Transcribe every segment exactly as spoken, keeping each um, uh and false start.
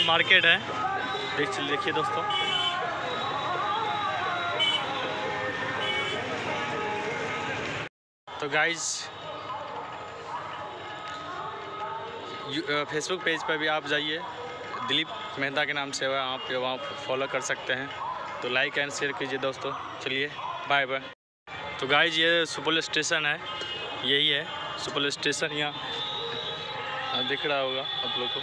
Full market है, देख चल देखिए दोस्तों। तो गाइज फेसबुक पेज पर भी आप जाइए, दिलीप मेहता के नाम से है, आप वहाँ फॉलो कर सकते हैं। तो लाइक एंड शेयर कीजिए दोस्तों। चलिए बाय बाय। तो गाइज ये सुपौल स्टेशन है, यही है सुपौल स्टेशन, यहाँ दिख रहा होगा आप लोग को।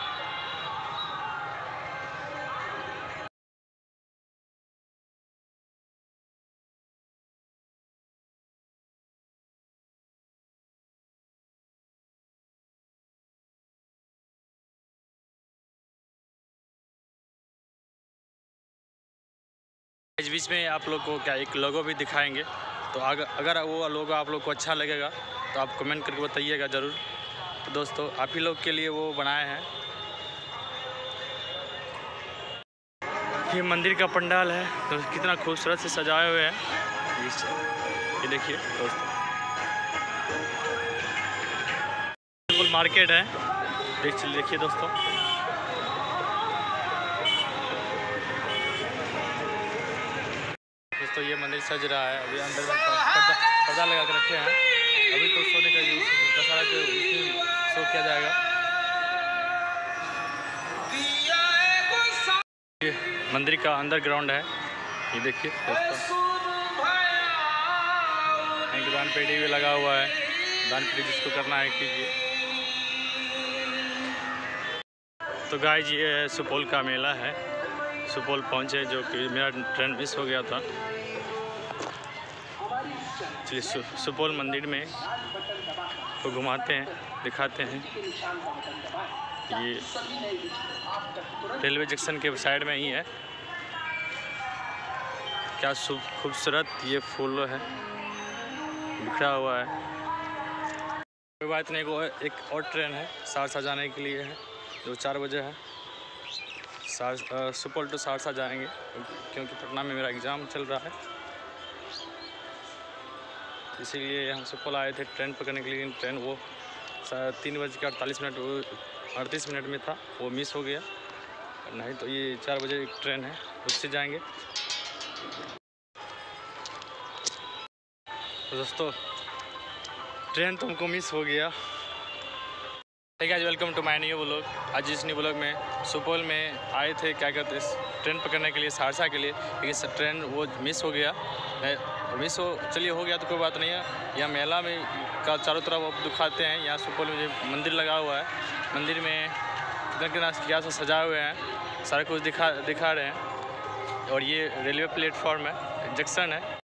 इस बीच में आप लोग को क्या एक लोगो भी दिखाएंगे, तो अगर अगर वो लोगो आप लोग को अच्छा लगेगा तो आप कमेंट करके बताइएगा ज़रूर। तो दोस्तों आप ही लोग के लिए वो बनाए हैं। ये मंदिर का पंडाल है, तो कितना खूबसूरत से सजाए हुए हैं। ये देखिए दोस्तों, बिल्कुल मार्केट है, देख चल देखिए दोस्तों। दोस्तों ये मंदिर सज रहा है, अभी अंदर में पर्दा पर्दा लगा के रखे हैं। अभी तो सोने का दशहरा के शो किया जाएगा। ये मंदिर का अंडरग्राउंड है, ये देखिए दोस्तों। एक दान पेटी भी लगा हुआ है, दान पेटी जिसको करना है कीजिए। तो गाइस ये सुपौल का मेला है, सुपौल पहुँचे, जो कि मेरा ट्रेन मिस हो गया था। चलिए सु, सुपौल मंदिर में तो घुमाते हैं, दिखाते हैं। ये रेलवे जंक्शन के साइड में ही है। क्या खूबसूरत ये फूल है, बिखरा हुआ है। कोई बात नहीं, को एक और ट्रेन है सहरसा जाने के लिए है, जो चार बजे है। सुपौल टू सहरसा जाएंगे, क्योंकि पटना में मेरा एग्ज़ाम चल रहा है, इसीलिए हम सुपौल आए थे ट्रेन पकड़ने के लिए। ट्रेन वो तीन बज के अड़तालीस मिनट अड़तीस मिनट में था, वो मिस हो गया। नहीं तो ये चार बजे एक ट्रेन है, उससे जाएंगे। तो दोस्तों ट्रेन तो हमको मिस हो गया। ठीक है, welcome to my new blog. आज इस न्यू ब्लॉग में सुपौल में आए थे, क्या कहते हैं, ट्रेन पकड़ने के लिए सहरसा के लिए, लेकिन ट्रेन वो मिस हो गया। मिस हो चलिए हो गया तो कोई बात नहीं है। यहाँ मेला में का चारों तरफ आप दिखाते हैं। यहाँ सुपौल में जो मंदिर लगा हुआ है, मंदिर में कितना कितना क्या से सजाए हुए हैं, सारा कुछ दिखा दिखा रहे हैं। और ये रेलवे प्लेटफॉर्म है, जंक्शन है।